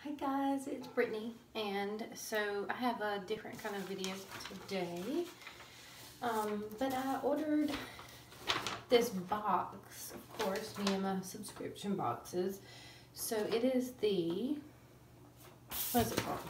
Hi guys, it's Brittany, and so I have a different kind of video today. But I ordered this box, of course, me and my subscription boxes. So it is the, what is it called?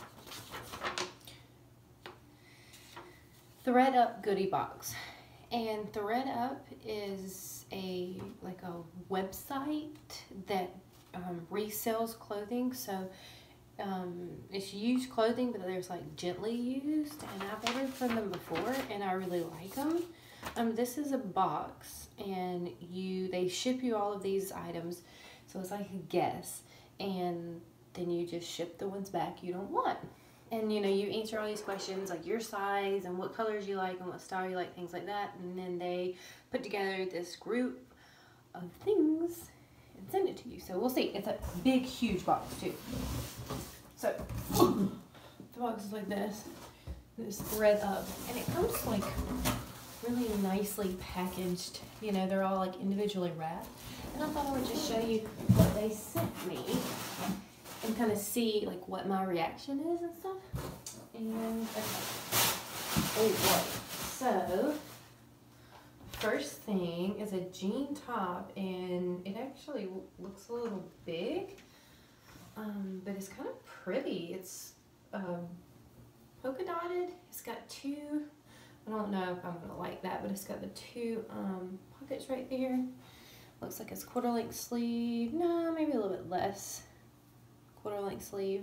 ThredUp Goodie Box. And ThredUp is a website that resells clothing. So it's used clothing, but there's like gently used, and I've ordered from them before and I really like them. This is a box, and they ship you all of these items, so it's like a guess, and then you just ship the ones back you don't want. And you answer all these questions like your size and what colors you like and what style you like, things like that, and then they put together this group of things and send it to you. So we'll see. It's a big, huge box too. So the box is like this. It's ThredUp, and it comes like really nicely packaged. They're all like individually wrapped. And I thought I would just show you what they sent me and kind of see like what my reaction is and stuff. And oh boy. So first thing is a jean top, and it actually looks a little big, but it's kind of pretty. It's polka dotted. It's got two, I don't know if I'm gonna like that, but it's got the two pockets right there. Looks like it's quarter length sleeve. No, maybe a little bit less. Quarter length sleeve.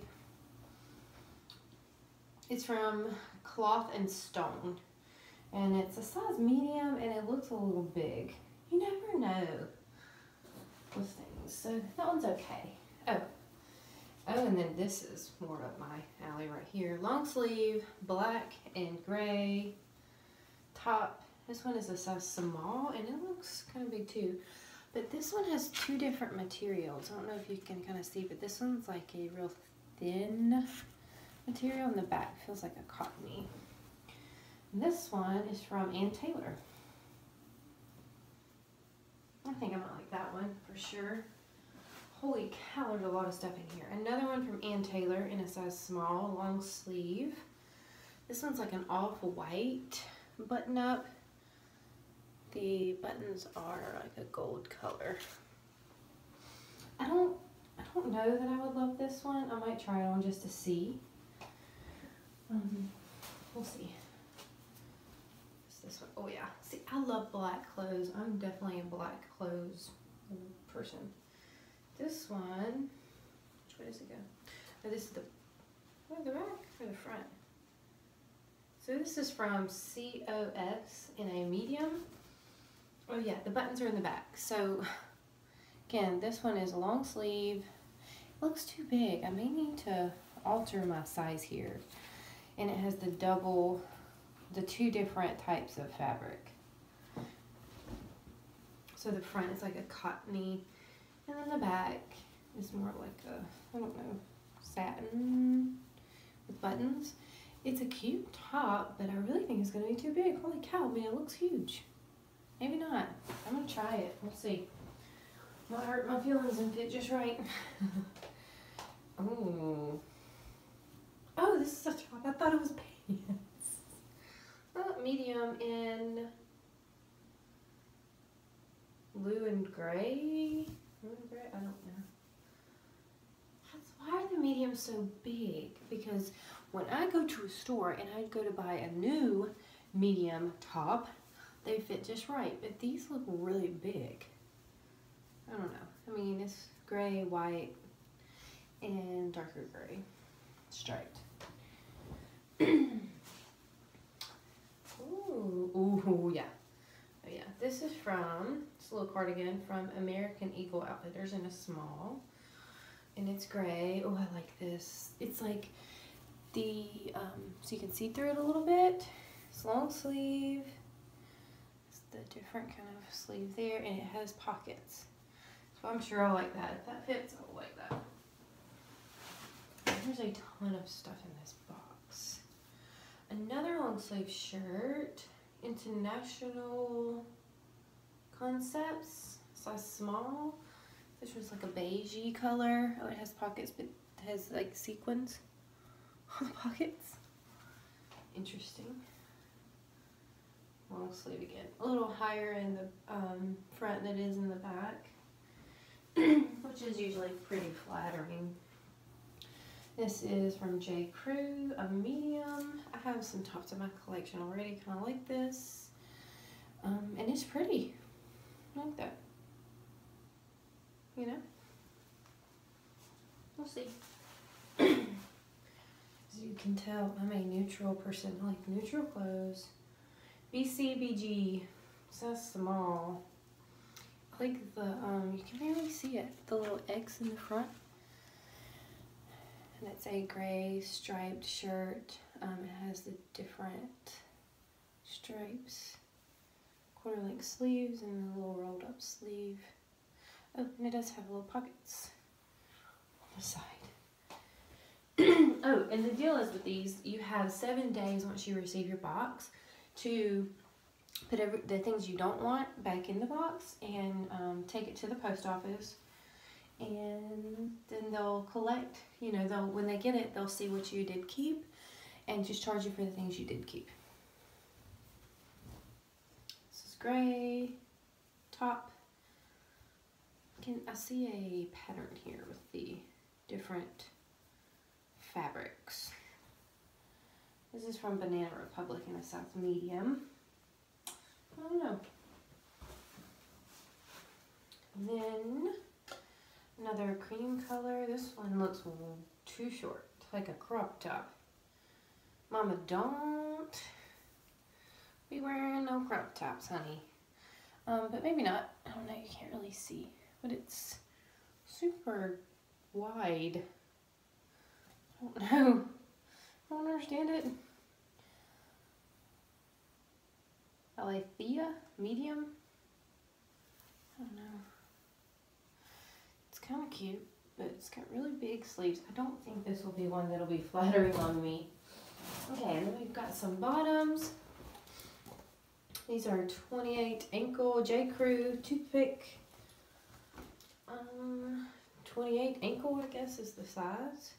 It's from Cloth and Stone, and it's a size medium, and it looks a little big. You never know with things. So that one's okay. Oh, and then this is more up my alley right here. Long sleeve, black and gray top. This one is a size small, and it looks kind of big too. But this one has two different materials. I don't know if you can kind of see, but this one's like a real thin material, and the back feels like a cottony. And this one is from Ann Taylor. I think I might like that one for sure. Holy cow, there's a lot of stuff in here. Another one from Ann Taylor in a size small, long sleeve. This one's like an off-white button up. The buttons are like a gold color. I don't know that I would love this one. I might try it on just to see. We'll see. What's this one? Oh yeah. See, I love black clothes. I'm definitely a black clothes person. This one, which way does it go? Oh, this is the back or the front? So this is from COS in a medium. Oh yeah, the buttons are in the back. So again, this one is a long sleeve. It looks too big. I may need to alter my size here. And it has the two different types of fabric. So the front is like a cottony, and then the back is more like a, I don't know, satin with buttons. It's a cute top, but I really think it's gonna be too big. Holy cow, man, it looks huge. Maybe not. I'm gonna try it. We'll see. Might hurt my feelings and fit just right. Oh. Oh, this is a top. I thought it was pants. Oh, medium in blue and gray. Blue and gray? I don't know. Why are the mediums so big? Because when I go to a store and I go to buy a new medium top, they fit just right, but these look really big. I don't know. I mean, it's gray, white, and darker gray, striped. Ooh, yeah. Oh yeah, this is from, it's a little cardigan from American Eagle Outfitters in a small, and it's gray. Oh, I like this. It's like the, so you can see through it a little bit. It's long sleeve. The different kind of sleeve there, and it has pockets, so I'm sure I'll like that. If that fits, I'll like that. There's a ton of stuff in this box. Another long sleeve shirt, International Concepts, size small. This was like a beigey color. Oh, it has pockets, but It has like sequins on the pockets. Interesting. Long sleeve again. A little higher in the front than it is in the back, which is usually pretty flattering. This is from J. Crew, a medium. I have some tops in my collection already, kind of like this. And it's pretty. I like that. You know? We'll see. As you can tell, I'm a neutral person. I like neutral clothes. BCBG. So small. I like the, you can barely see it. The little X in the front. And it's a gray striped shirt. It has the different stripes. Quarter length sleeves and a little rolled up sleeve. Oh, and it does have little pockets on the side. Oh, and the deal is with these, you have 7 days once you receive your box to put the things you don't want back in the box and take it to the post office. And then they'll collect, you know, when they get it, they'll see what you did keep and just charge you for the things you did keep. This is gray top. I see a pattern here with the different fabrics. This is from Banana Republic in a size medium. I don't know. And then another cream color. This one looks too short, like a crop top. Mama, don't be wearing no crop tops, honey. But maybe not. I don't know, you can't really see. But it's super wide. I don't know. I don't understand it. Alethea, medium. I don't know. It's kind of cute, but it's got really big sleeves. I don't think this will be one that'll be flattering on me. Okay, and then we've got some bottoms. These are 28 ankle J. Crew toothpick. 28 ankle, I guess, is the size.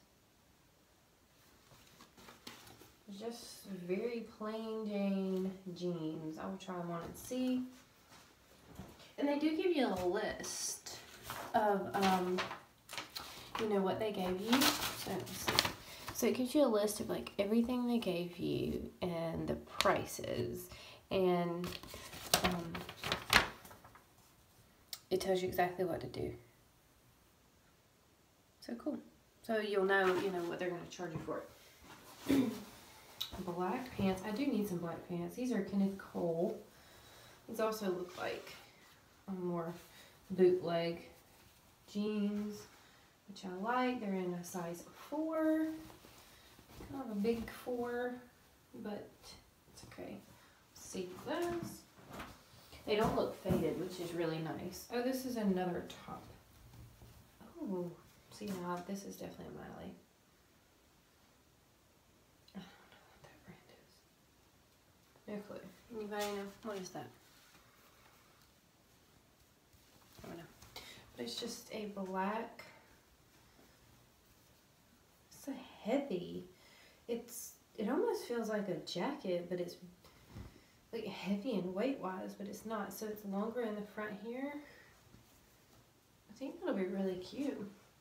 Just very plain Jane jeans. I will try them on and see. And they do give you a list of, you know, what they gave you. So it gives you a list of like everything they gave you and the prices. And it tells you exactly what to do. So cool. So you'll know, you know, what they're going to charge you for it. Black pants. I do need some black pants. These are Kenneth Cole. These also look like more bootleg jeans, which I like. They're in a size 4. Kind of a big 4, but it's okay. See those. They don't look faded, which is really nice. Oh, this is another top. Oh, see now, this is definitely a Miley. I don't know what that brand is. No clue. Anybody know? What is that? I don't know. But it's just a black. It's a heavy. It almost feels like a jacket, but it's like heavy and weight wise, but it's not. So it's longer in the front here. I think that'll be really cute.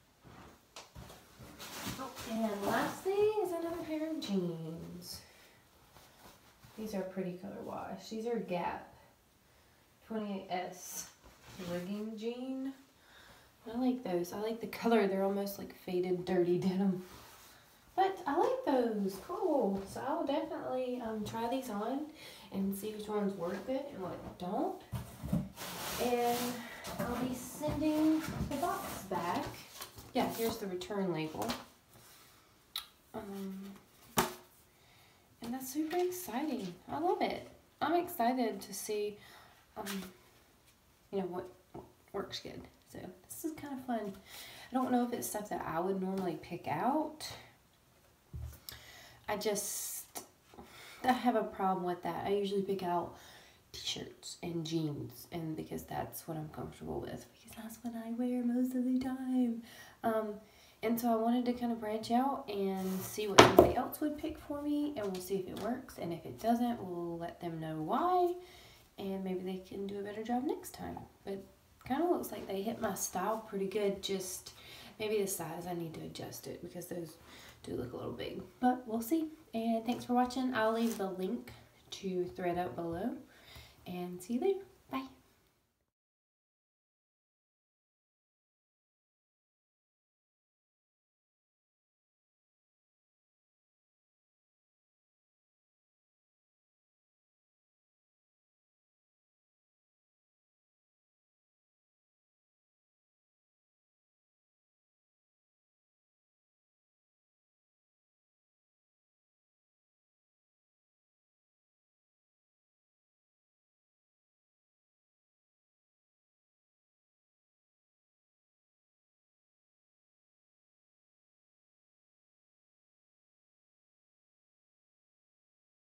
Oh, and last thing is another pair of jeans. These are pretty color wash. These are Gap 28S rigging jean. I like those. I like the color. They're almost like faded, dirty denim. But I like those. Cool. So I'll definitely try these on and see which one's worth it and what don't. And I'll be sending the box back. Yeah, here's the return label. And that's super exciting. I love it. I'm excited to see, you know, what works good. So this is kind of fun. I don't know if it's stuff that I would normally pick out. I have a problem with that. I usually pick out t-shirts and jeans, and because that's what I'm comfortable with, because that's what I wear most of the time. And so I wanted to kind of branch out and see what somebody else would pick for me, and we'll see if it works. And if it doesn't, we'll let them know why, and maybe they can do a better job next time. But kind of looks like they hit my style pretty good. Just maybe the size, I need to adjust it because those do look a little big. But we'll see. And thanks for watching. I'll leave the link to ThredUp below, and see you later.